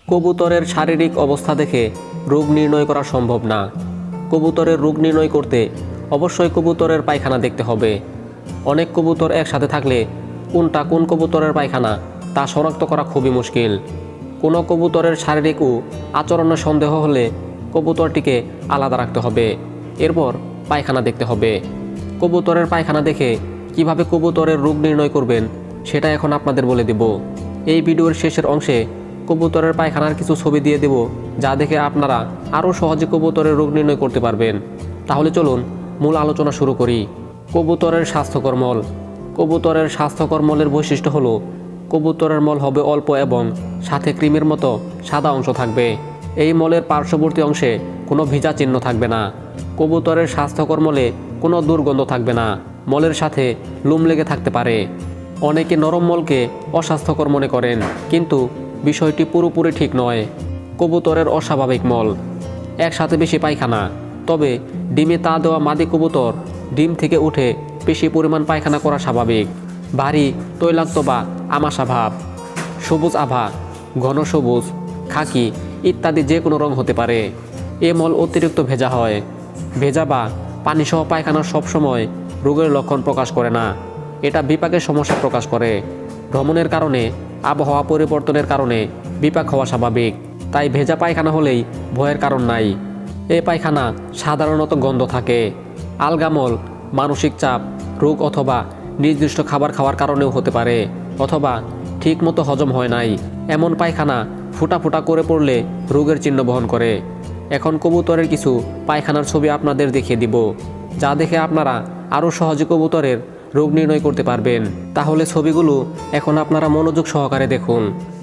কবুতরের শারীরিক অবস্থা দেখে রোগ নির্ণয় করা সম্ভব না। কবুতরের রোগ নির্ণয় করতে অবশ্যই কবুতরের পায়খানা দেখতে হবে। অনেক কবুতর একসাথে থাকলে কোনটা কোন কবুতরের পায়খানা তা শনাক্ত করা খুবই মুশকিল। কোনো কবুতরের শারীরিক ও আচরণের সন্দেহ হলে কবুতরটিকে আলাদা রাখতে হবে। এরপর পায়খানা দেখতে হবে। কবুতরের পায়খানা দেখে কিভাবে কবুতরের রোগ নির্ণয় করবেন সেটা এখন আপনাদের বলে দেব। এই ভিডিওর শেষের অংশে কবুতরের পায়খানার কিছু ছবি দিয়ে দেব, যা দেখে আপনারা আরও সহজে কবুতরের রোগ নির্ণয় করতে পারবেন। তাহলে চলুন মূল আলোচনা শুরু করি। কবুতরের স্বাস্থ্যকর মল। কবুতরের স্বাস্থ্যকর মলের বৈশিষ্ট্য হলো কবুতরের মল হবে অল্প এবং সাথে ক্রিমের মতো সাদা অংশ থাকবে। এই মলের পার্শ্ববর্তী অংশে কোনো ভিজা চিহ্ন থাকবে না। কবুতরের স্বাস্থ্যকর মলে কোনো দুর্গন্ধ থাকবে না। মলের সাথে লোম লেগে থাকতে পারে। অনেকে নরম মলকে অস্বাস্থ্যকর মনে করেন, কিন্তু বিষয়টি পুরোপুরি ঠিক নয়। কবুতরের অস্বাভাবিক মল। একসাথে বেশি পায়খানা। তবে ডিমে তা দেওয়া মাদি কবুতর ডিম থেকে উঠে বেশি পরিমাণ পায়খানা করা স্বাভাবিক। ভারী, তৈলাক্ত বা আমাশা ভাব। সবুজ আভা, ঘন সবুজ, খাকি ইত্যাদি যে কোনো রং হতে পারে। এ মল অতিরিক্ত ভেজা হয়। ভেজা বা পানিসহ পায়খানা সবসময় রোগের লক্ষণ প্রকাশ করে না। এটা বিপাকের সমস্যা প্রকাশ করে। ভ্রমণের কারণে, আবহাওয়া পরিবর্তনের কারণে বিপাক হওয়া স্বাভাবিক। তাই ভেজা পায়খানা হলেই ভয়ের কারণ নাই। এই পায়খানা সাধারণত গন্ধ থাকে। আলগামল মানসিক চাপ, রোগ অথবা নির্দিষ্ট খাবার খাওয়ার কারণেও হতে পারে, অথবা ঠিকমতো হজম হয় নাই। এমন পায়খানা ফুটা ফুটা করে পড়লে রোগের চিহ্ন বহন করে। এখন কবুতরের কিছু পায়খানার ছবি আপনাদের দেখিয়ে দিব, যা দেখে আপনারা আরও সহজে কবুতরের রোগ নির্ণয় করতে পারবেন। তাহলে ছবিগুলো এখন আপনারা মনোযোগ সহকারে দেখুন।